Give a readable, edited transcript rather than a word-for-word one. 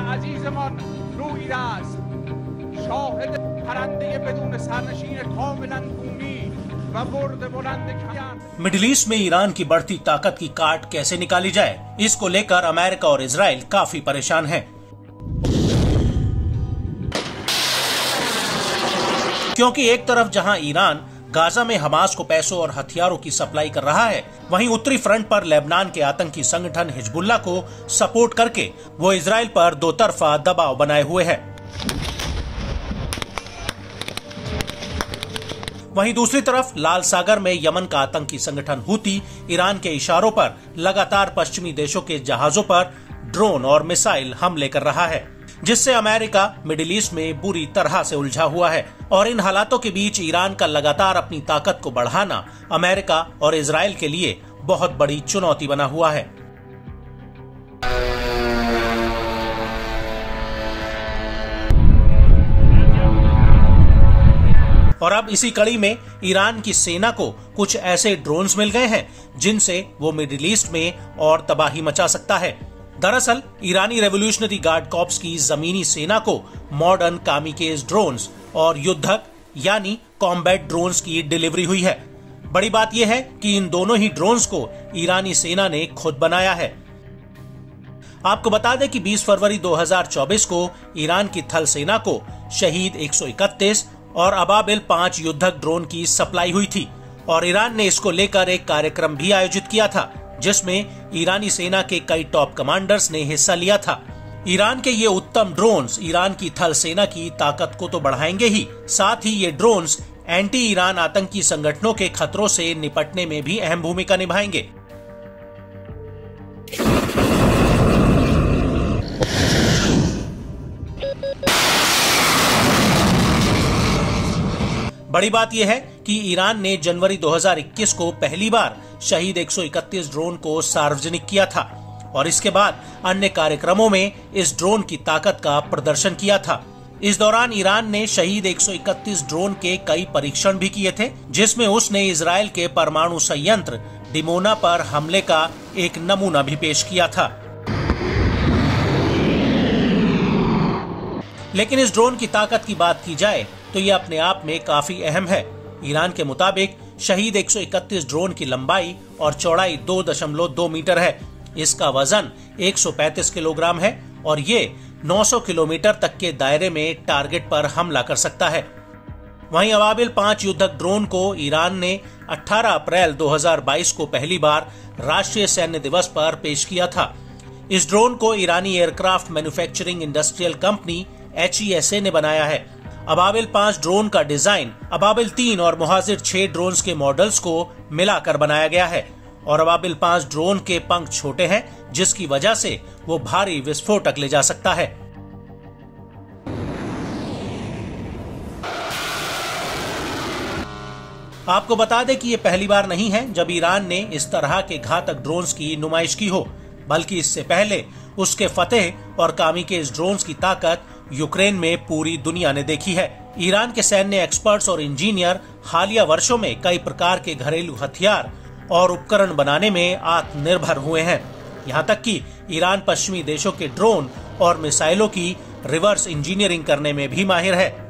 عزیزمان روی است شاهد پرنده بدون سرنشین کاملا بومی و برد بلند کیان। Middle East में ईरान की बढ़ती ताकत की काट कैसे निकाली जाए, इसको लेकर अमेरिका और इजराइल काफी परेशान हैं। क्योंकि एक तरफ जहां ईरान गाजा में हमास को पैसों और हथियारों की सप्लाई कर रहा है, वहीं उत्तरी फ्रंट पर लेबनान के आतंकी संगठन हिजबुल्लाह को सपोर्ट करके वो इजराइल पर दो तरफा दबाव बनाए हुए है। वहीं दूसरी तरफ लाल सागर में यमन का आतंकी संगठन हूती ईरान के इशारों पर लगातार पश्चिमी देशों के जहाजों पर ड्रोन और मिसाइल हमले कर रहा है, जिससे अमेरिका मिडिल ईस्ट में बुरी तरह से उलझा हुआ है। और इन हालातों के बीच ईरान का लगातार अपनी ताकत को बढ़ाना अमेरिका और इजराइल के लिए बहुत बड़ी चुनौती बना हुआ है। और अब इसी कड़ी में ईरान की सेना को कुछ ऐसे ड्रोन्स मिल गए हैं जिनसे वो मिडिल ईस्ट में और तबाही मचा सकता है। दरअसल ईरानी रेवोल्यूशनरी गार्ड कॉर्प्स की जमीनी सेना को मॉडर्न कामिकेज ड्रोन्स और युद्धक यानी कॉम्बैट ड्रोन्स की डिलीवरी हुई है। बड़ी बात यह है कि इन दोनों ही ड्रोन्स को ईरानी सेना ने खुद बनाया है। आपको बता दें कि 20 फरवरी 2024 को ईरान की थल सेना को शहीद 131 और अबाबिल 5 युद्धक ड्रोन की सप्लाई हुई थी और ईरान ने इसको लेकर एक कार्यक्रम भी आयोजित किया था, जिसमें ईरानी सेना के कई टॉप कमांडर्स ने हिस्सा लिया था। ईरान के ये उत्तम ड्रोन्स ईरान की थल सेना की ताकत को तो बढ़ाएंगे ही, साथ ही ये ड्रोन्स एंटी ईरान आतंकी संगठनों के खतरों से निपटने में भी अहम भूमिका निभाएंगे। बड़ी बात यह है कि ईरान ने जनवरी 2021 को पहली बार शहीद 131 ड्रोन को सार्वजनिक किया था और इसके बाद अन्य कार्यक्रमों में इस ड्रोन की ताकत का प्रदर्शन किया था। इस दौरान ईरान ने शहीद 131 ड्रोन के कई परीक्षण भी किए थे, जिसमें उसने इजराइल के परमाणु संयंत्र डिमोना पर हमले का एक नमूना भी पेश किया था। लेकिन इस ड्रोन की ताकत की बात की जाए तो ये अपने आप में काफी अहम है। ईरान के मुताबिक शहीद 131 ड्रोन की लंबाई और चौड़ाई 2.2 मीटर है। इसका वजन 135 किलोग्राम है और ये 900 किलोमीटर तक के दायरे में टारगेट पर हमला कर सकता है। वहीं अबाबिल 5 युद्धक ड्रोन को ईरान ने 18 अप्रैल 2022 को पहली बार राष्ट्रीय सैन्य दिवस पर पेश किया था। इस ड्रोन को ईरानी aircraft manufacturing industrial company HESA ने बनाया है। अबाबिल 5 ड्रोन का डिजाइन अबाबिल 3 और मुहाजिर 6 ड्रोन्स के मॉडल्स को मिलाकर बनाया गया है और अबाबिल 5 ड्रोन के पंख छोटे हैं, जिसकी वजह से वो भारी विस्फोटक ले जा सकता है। आपको बता दें कि ये पहली बार नहीं है जब ईरान ने इस तरह के घातक ड्रोन्स की नुमाइश की हो, बल्कि इससे पहले उसके फतेह और कामिकेज ड्रोन्स की ताकत यूक्रेन में पूरी दुनिया ने देखी है। ईरान के सैन्य एक्सपर्ट्स और इंजीनियर हालिया वर्षों में कई प्रकार के घरेलू हथियार और उपकरण बनाने में आत्मनिर्भर हुए हैं। यहाँ तक कि ईरान पश्चिमी देशों के ड्रोन और मिसाइलों की रिवर्स इंजीनियरिंग करने में भी माहिर है।